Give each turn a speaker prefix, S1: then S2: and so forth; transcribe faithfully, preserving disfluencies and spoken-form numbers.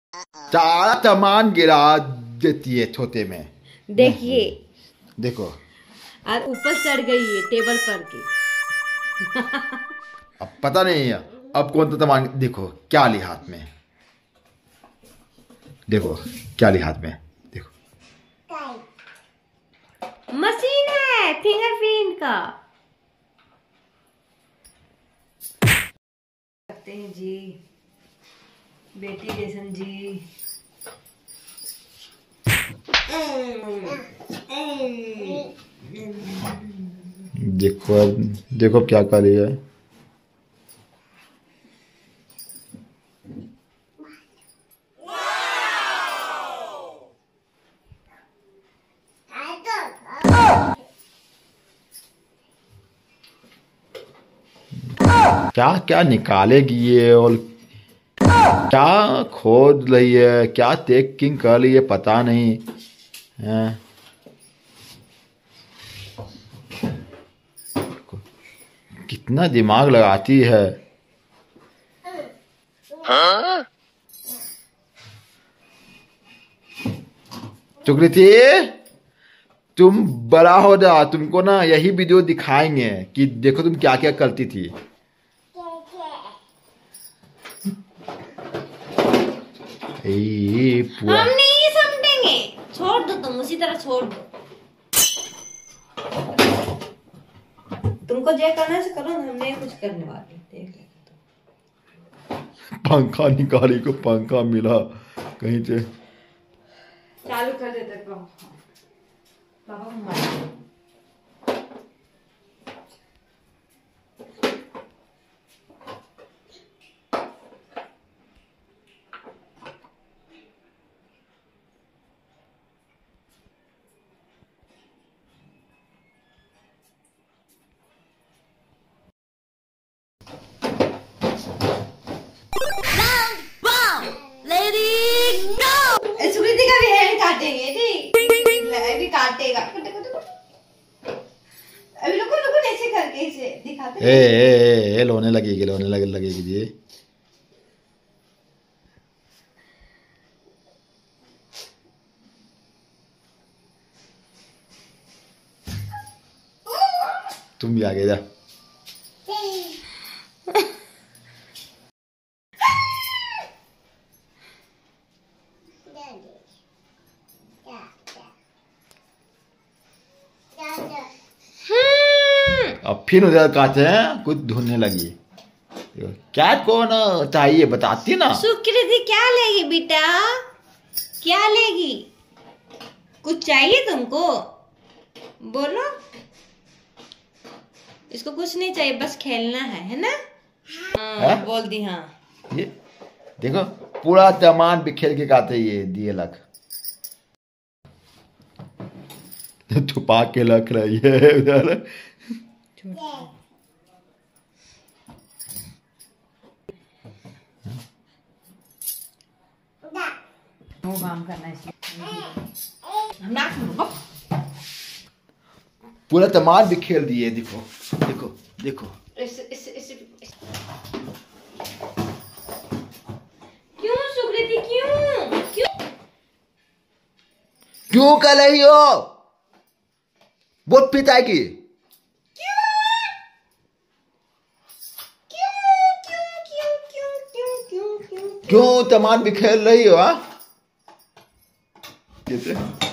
S1: सारा सामान गिरा देती है छोटे में।
S2: देखिए
S1: देखो
S2: और ऊपर चढ़ गई है टेबल पर की।
S1: अब पता नहीं है अब कौन सा सामान। देखो क्या ली हाथ में, देखो क्या ली हाथ में, देखो
S2: मशीन है फिंगरप्रिंट का। करते हैं जी बेटी जैसन जी।
S1: देखो अब देखो क्या कर रही है। क्या क्या निकालेगी ये और क्या खोद रही है, क्या चेकिंग कर रही है पता नहीं है। कितना दिमाग लगाती है। हाँ? सुकृति तुम बड़ा हो जा, तुमको ना यही वीडियो दिखाएंगे कि देखो तुम क्या क्या करती थी। ए,
S2: हम नहीं समझेंगे, छोड़ दो तुम उसी तरह छोड़ दो। तुमको जो करना है करो, हम नहीं कुछ करने वाले। देख ले
S1: पंखा निकाली को पंखा मिला कहीं से।
S2: चालू कर देते पापा को मार। सुकृति का भी हेयर काटेंगे ठीक, अभी काटेगा। अभी रुको रुको ऐसे करके इसे दिखाते
S1: हैं। ए ए ए लोने लगेगी लोने लगे लगेगी जी। तुम भी आगे जा। अब फिर उधर काटे हैं कुछ ढूंढने लगी। क्या कौन चाहिए बताती ना।
S2: सुकृति क्या लेगी बेटा, क्या लेगी? कुछ चाहिए तुमको बोलो। इसको कुछ नहीं चाहिए, बस खेलना है, है ना? हाँ, है? बोल दी हाँ।
S1: ये देखो पूरा सामान बिखेर के काटे ये दिए लग। छुपा के रख रही है उधर।
S2: वो काम करना है।
S1: पूरा सामान बिखेर दिए। देखो देखो देखो।
S2: इस, इस, इस, इस। क्यों सुकृति क्यों क्यों
S1: क्यों कर रही हो? बहुत पिटाएगी। क्यों सामान बिखेर रही हो? कैसे